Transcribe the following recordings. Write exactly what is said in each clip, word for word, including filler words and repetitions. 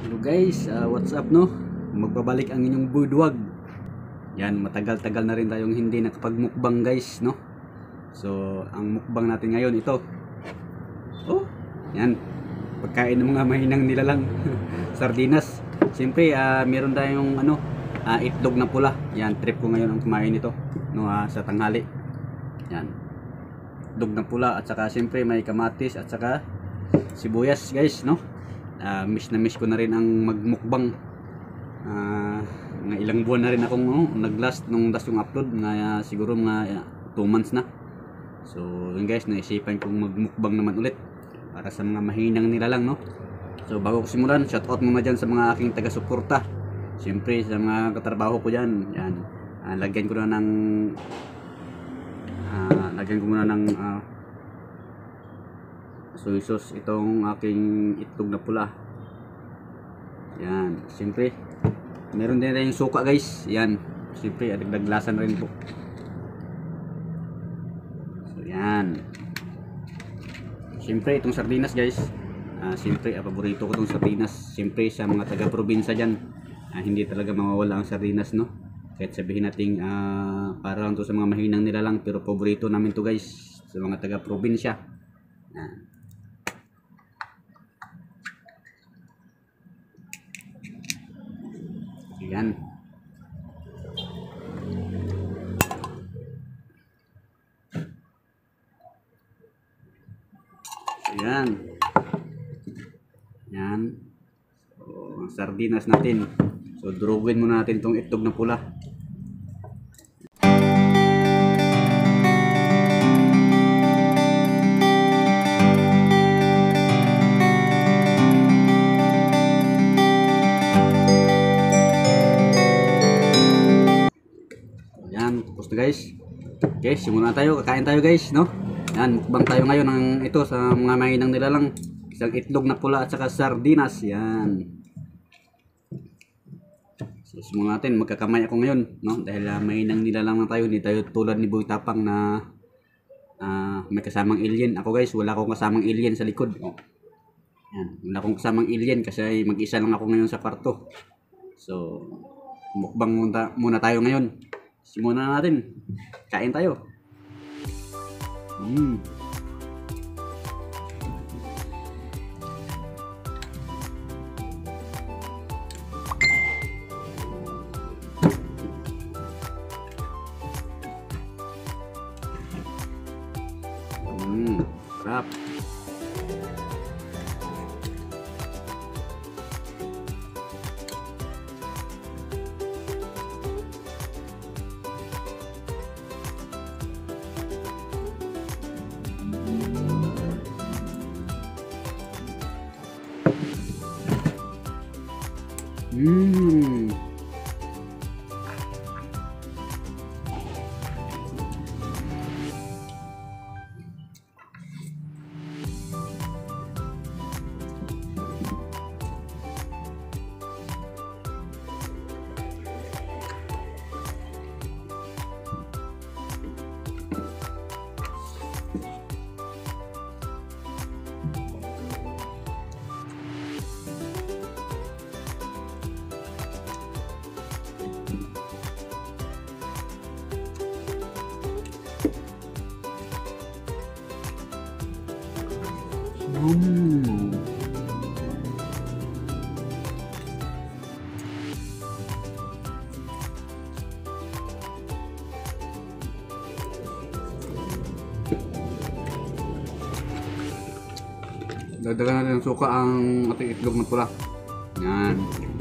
Hello guys, uh, what's up no? Magbabalik ang inyong budwag. Yan, matagal-tagal na rin tayong hindi nakapagmukbang guys no? So, ang mukbang natin ngayon ito. Oh, yan. Pagkain ng mga mahinang nilalang. Sardinas. Siyempre, uh, meron tayong ano, uh, itlog na pula. Yan, trip ko ngayon ang kumain ito no, uh, sa tanghali. Yan. Itlog na pula at saka siyempre may kamatis at saka sibuyas guys no? Uh, miss na miss ko na rin ang magmukbang. Uh, mga ilang buwan na rin akong oh, nag-last nung last yung upload nga uh, siguro mga two months na. So yun guys, naisipan kong magmukbang naman ulit para sa mga mahinang nilalang no. So bago ko simulan, shout out muna dyan sa mga aking taga-suporta. Siyempre sa mga katrabaho ko dyan. Yan. Uh, lagyan ko na ng uh, lagyan ko muna ng uh, soy sauce itong aking itlog na pula. Yan, siyempre meron din tayong suka guys. Yan, siyempre adagdag lasa na rin po. So yan, siyempre itong sardinas guys, uh, siyempre uh, paborito ko itong sardinas. Siyempre sa mga taga probinsya dyan, uh, hindi talaga mawawala ang sardinas no. Kahit sabihin natin uh, para lang to sa mga mahinang nilalang, pero paborito namin to guys sa mga taga probinsya. Yan. Yan. Yan. Yan. So, ang sardinas natin. So, durugin muna natin itong itlog na pula. Tapos na guys. Okay, simulan tayo. Kakain tayo guys, no? Yan, mukbang tayo ngayon ng ito sa mga mahinang nilalang. Isang itlog na pula at saka sardinas. Yan. So, simulan natin. Magkakamay ako ngayon, no? Dahil uh, mahinang nilalang na tayo. Hindi tayo tulad ni Boy Tapang na uh, may kasamang alien. Ako guys, wala akong kasamang alien sa likod. Oh. Yan, wala akong kasamang alien kasi mag-isa lang ako ngayon sa kwarto. So, mukbang muna, muna tayo ngayon. Simulan na natin. Kain tayo. Mm. Mm, sarap. Hmm. Hmm. Dagdagan natin ng suka ang ating itlog na pula. Yan.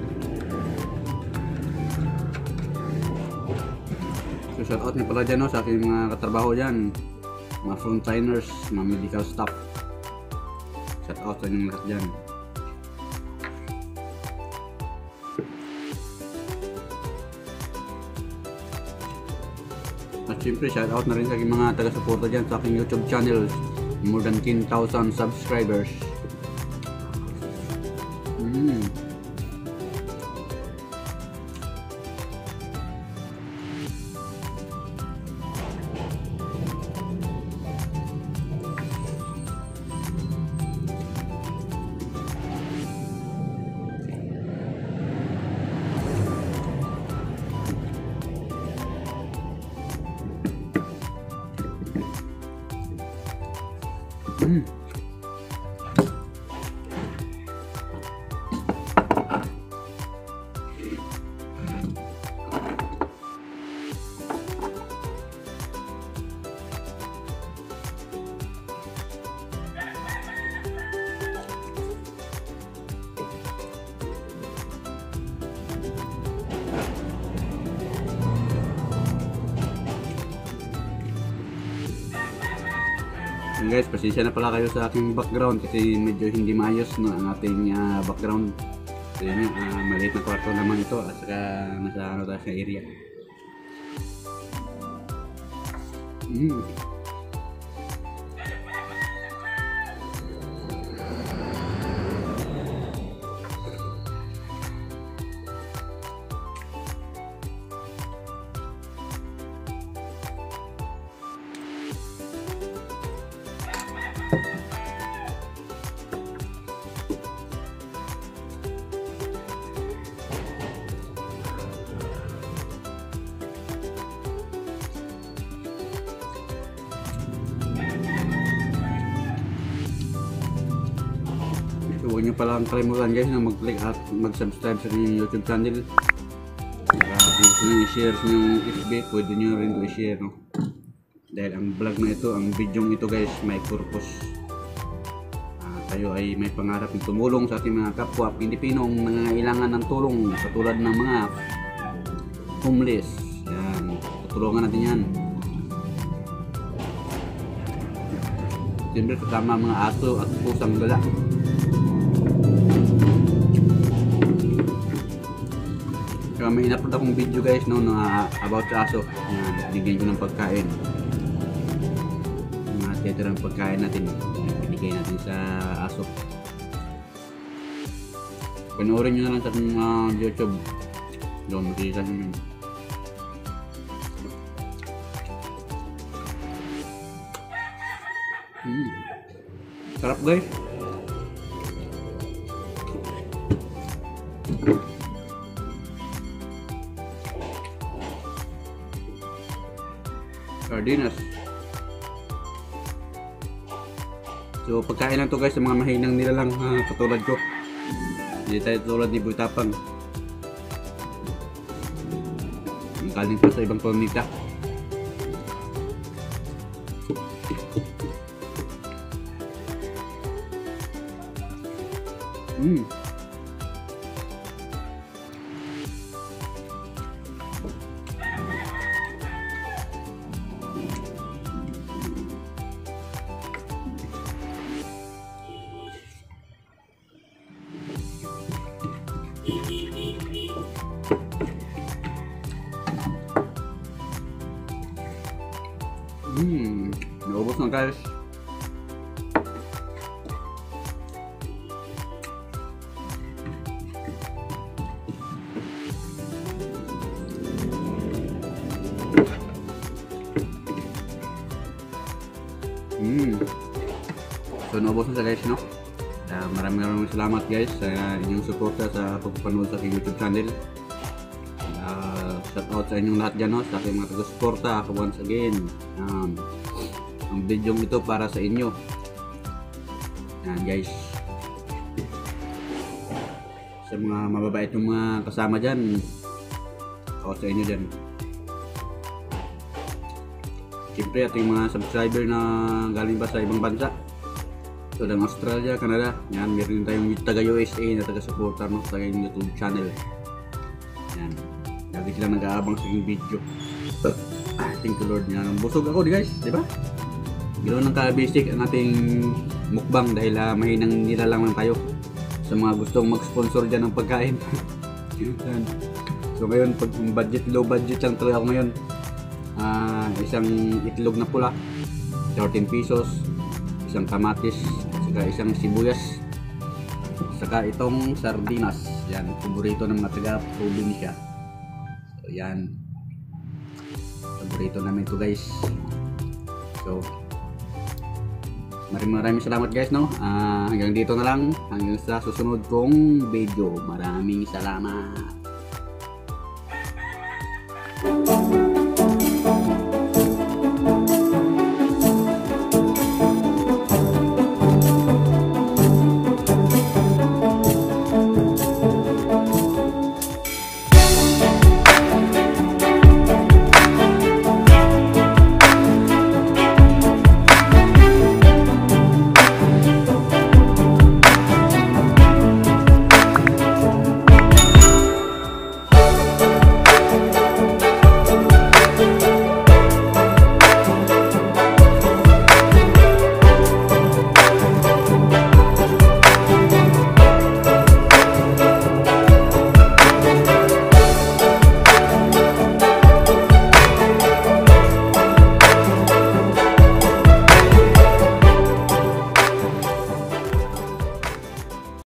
So shout out niyo pala dyan no, sa aking mga katrabaho dyan, mga frontliners, mga medical staff. Shout out sa inyong lahat dyan. At syempre shout out na rin sa aking mga taga-suporta dyan sa aking YouTube channel. More than ten thousand subscribers. Mm. Guys, pasensya na pala kayo sa aking background kasi medyo hindi maayos no, ang ating uh, background. So yun yung uh, maliit na kwarto naman ito at saka nasa ano tayo sa area. Mm. Huwag nyo palang kalimutan guys na mag-click at mag-subscribe sa inyong YouTube channel. Para kung gusto nyo i-share sa inyong F B, pwede nyo rin ito i-share no? Dahil ang vlog na ito, ang video ito guys, may purpose. Uh, tayo ay may pangarap ng tumulong sa ating mga kapwa Pilipinong nangangailangan ng tulong katulad ng mga homeless. Yan, tutulungan natin yan. Siyempre kasama mga aso at pusang gala. Kaya may in-upload akong video guys no, na about sa aso. Yan, binigyan ko ng pagkain. Yung mga titira ng pagkain natin, binigay natin sa aso. Panoorin nyo na lang sa uh, YouTube. Doon makikita nyo yun. Hmm. Sarap guys. Sardinas. So pagkain lang to guys sa mga mahinang nila lang ha, katulad ko. Hindi tayo tulad ni Boy Tapang. Ang kaling pa sa ibang planeta. Mm. Hmm, naubos na guys. Hmm. So naubos na sa guys no. Uh, maraming maraming salamat guys sa inyong suporta sa pagpapanood sa aking YouTube channel. Uh, shout out sa inyong lahat dyan no, sa aking mga taga-suporta once again. Um, ang video ito para sa inyo. Yan guys. Sa mga mababait yung mga kasama dyan, o sa inyo dyan. Siyempre ating mga subscriber na galing pa sa ibang bansa. So, ng Australia, Canada, yan, meron tayong taga-U S A na taga-supporter no, sa aking YouTube channel. Yan, lagi silang nag-aabang sa aking video. Ah, thank you Lord. Yan, busog ako guys, di ba? Ganoon lang ka-basic ang ating mukbang dahil uh, mahinang nilalang lang tayo sa mga gustong mag-sponsor dyan ng pagkain. Yan. So ngayon, pag budget, low budget lang talaga ako ngayon. Uh, isang itlog na pula, thirteen pesos, isang kamatis, saka isang sibuyas, saka itong sardinas. Yan, paborito ng mga taga-probinsya. So yan, paborito namin ito guys. So maraming maraming salamat guys no. Uh, hanggang dito na lang, hanggang sa susunod kong video. Maraming salamat.